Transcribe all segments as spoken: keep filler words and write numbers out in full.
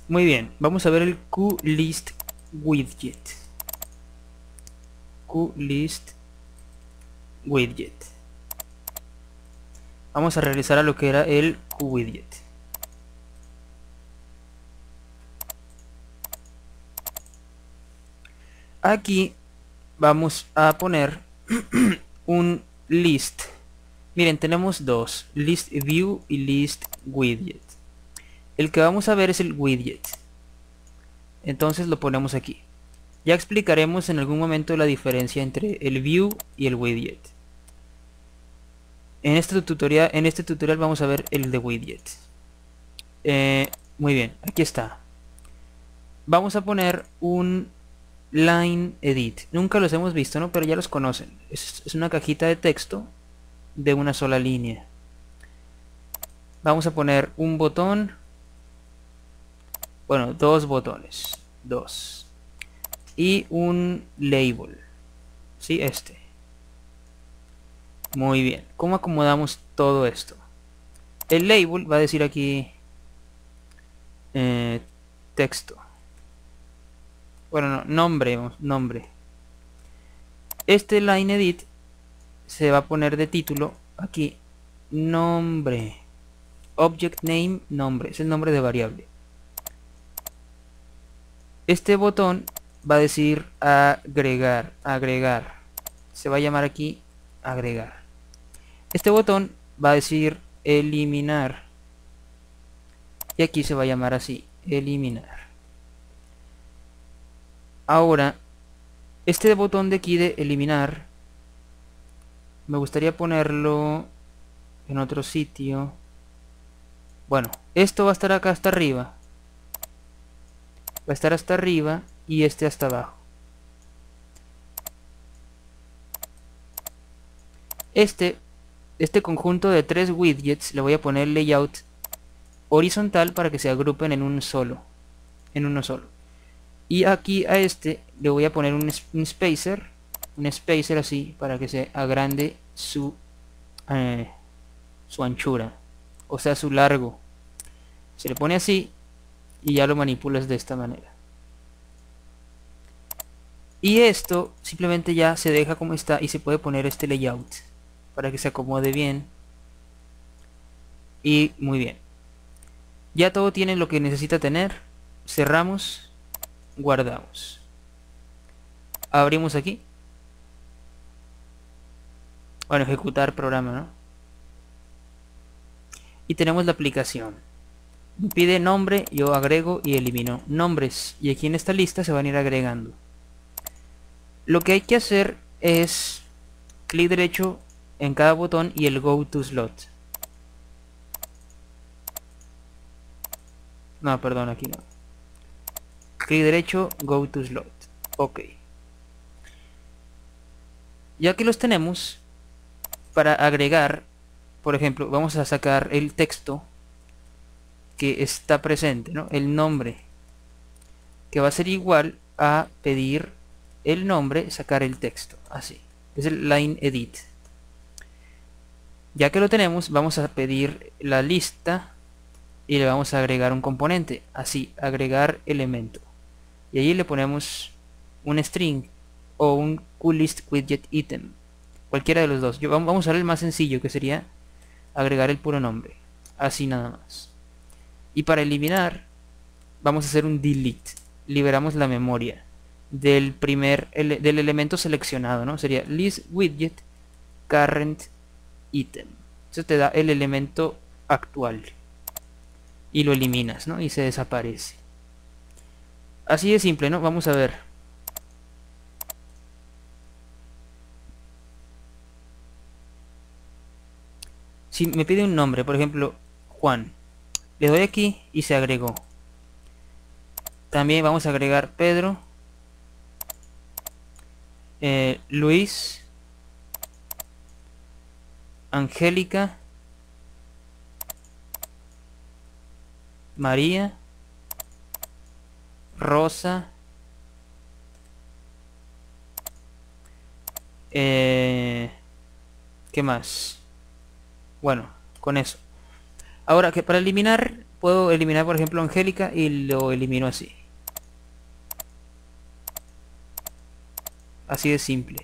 Muy bien, vamos a ver el QList widget. QList widget. Vamos a regresar a lo que era el QWidget. Aquí vamos a poner un list. Miren, tenemos dos, list view y list widget. El que vamos a ver es el widget. Entonces lo ponemos aquí. Ya explicaremos en algún momento la diferencia entre el view y el widget. En este tutorial, en este tutorial vamos a ver el de widget. Eh, muy bien, aquí está. Vamos a poner un line edit. Nunca los hemos visto, ¿no? Pero ya los conocen. Es, es una cajita de texto de una sola línea. Vamos a poner un botón. Bueno, dos botones. Dos. Y un label. Sí, este. Muy bien. ¿Cómo acomodamos todo esto? El label va a decir aquí eh, texto. Bueno, no, nombre, nombre. Este line edit se va a poner de título aquí nombre. Object name, nombre, es el nombre de variable. Este botón va a decir agregar, agregar. Se va a llamar aquí agregar. Este botón va a decir eliminar. Y aquí se va a llamar así, eliminar. Ahora, este botón de aquí de eliminar, me gustaría ponerlo en otro sitio. Bueno, esto va a estar acá hasta arriba. Va a estar hasta arriba y este hasta abajo. Este, este conjunto de tres widgets le voy a poner layout horizontal para que se agrupen en un solo. En uno solo. Y aquí a este le voy a poner un, un spacer. Un spacer así para que se agrande su, eh, su anchura. O sea, su largo. Se le pone así y ya lo manipulas de esta manera. Y esto simplemente ya se deja como está y se puede poner este layout para que se acomode bien. Y muy bien. Ya todo tiene lo que necesita tener. Cerramos, guardamos. Abrimos aquí. Bueno, ejecutar programa, ¿no? Y tenemos la aplicación. Me pide nombre, yo agrego y elimino nombres. Y aquí en esta lista se van a ir agregando. Lo que hay que hacer es clic derecho en cada botón y el Go to Slot. No, perdón, aquí no. Clic derecho, Go to Slot. Ok. Ya que los tenemos, para agregar, por ejemplo, vamos a sacar el texto que está presente, ¿no? El nombre, que va a ser igual a pedir el nombre, sacar el texto, así. Es el line edit. Ya que lo tenemos, vamos a pedir la lista y le vamos a agregar un componente, así, agregar elemento. Y allí le ponemos un string o un QList widget item, cualquiera de los dos. Yo, vamos a usar el más sencillo, que sería agregar el puro nombre, así nada más. Y para eliminar, vamos a hacer un delete. Liberamos la memoria del primer ele del elemento seleccionado, ¿no? Sería list widget current item. Eso te da el elemento actual y lo eliminas, ¿no? Y se desaparece. Así de simple, ¿no? Vamos a ver. Si me pide un nombre, por ejemplo, Juan, le doy aquí y se agregó. También vamos a agregar Pedro, eh, Luis, Angélica, María, Rosa, eh, ¿qué más? Bueno, con eso. Ahora que para eliminar puedo eliminar, por ejemplo, Angélica, y lo elimino así. Así de simple.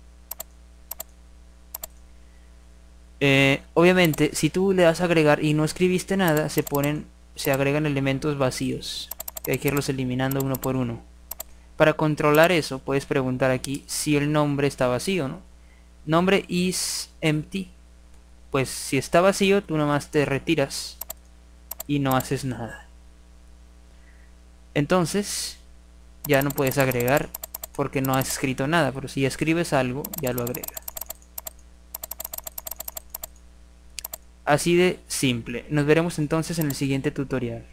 Eh, obviamente, si tú le das a agregar y no escribiste nada, se ponen, se agregan elementos vacíos, que hay que irlos eliminando uno por uno. Para controlar eso, puedes preguntar aquí si el nombre está vacío, ¿no? Nombre is empty. Pues si está vacío, tú nomás te retiras y no haces nada. Entonces, ya no puedes agregar porque no has escrito nada, pero si escribes algo, ya lo agrega. Así de simple. Nos veremos entonces en el siguiente tutorial.